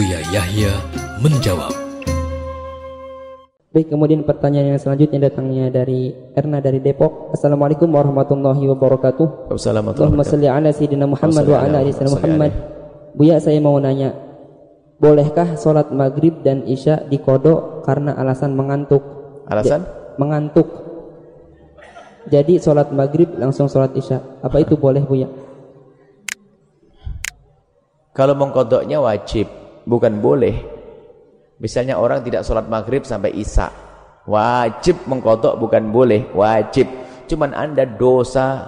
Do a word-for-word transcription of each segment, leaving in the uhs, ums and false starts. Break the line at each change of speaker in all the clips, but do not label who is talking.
Buya Yahya menjawab.
Baik, kemudian pertanyaan yang selanjutnya datangnya dari Erna dari Depok. Assalamualaikum warahmatullahi wabarakatuh. Allahumma shalli ala sayyidina Muhammad wa ala ali sayyidina Muhammad. Buya, saya mau nanya, bolehkah sholat maghrib dan isya dikodok karena alasan mengantuk?
Alasan?
Ja, mengantuk. Jadi sholat maghrib langsung sholat isya, apa itu boleh, Buya?
Kalau mengkodoknya wajib, bukan boleh. Misalnya orang tidak sholat maghrib sampai isya, wajib mengkodok, bukan boleh, wajib. Cuman anda dosa.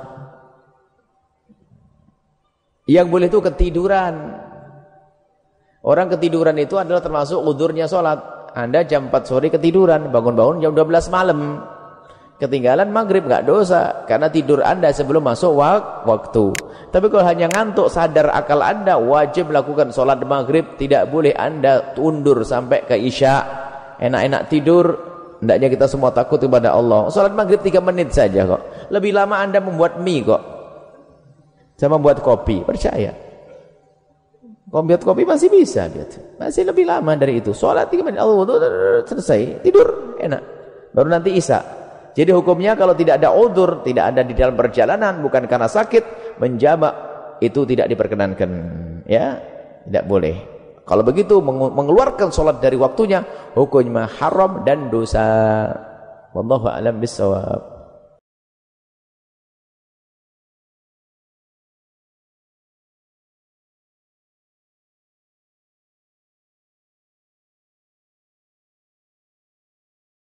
Yang boleh itu ketiduran. Orang ketiduran itu adalah termasuk udhurnya sholat. Anda jam empat sore ketiduran, bangun-bangun jam dua belas malam, ketinggalan maghrib, nggak dosa karena tidur anda sebelum masuk wak waktu. Tapi kalau hanya ngantuk, sadar akal anda, wajib melakukan sholat maghrib. Tidak boleh anda undur sampai ke isya. Enak-enak tidur. Hendaknya kita semua takut kepada Allah. Sholat maghrib tiga menit saja kok. Lebih lama anda membuat mie kok, sama membuat kopi, percaya. Membuat kopi masih bisa, masih lebih lama dari itu. Sholat tiga menit, Allah selesai, tidur, enak. Baru nanti isya. Jadi hukumnya kalau tidak ada udhur, tidak ada di dalam perjalanan, bukan karena sakit, menjamak itu tidak diperkenankan, ya, tidak boleh. Kalau begitu mengeluarkan sholat dari waktunya, hukumnya haram dan dosa. Wallahu a'lam bishawab.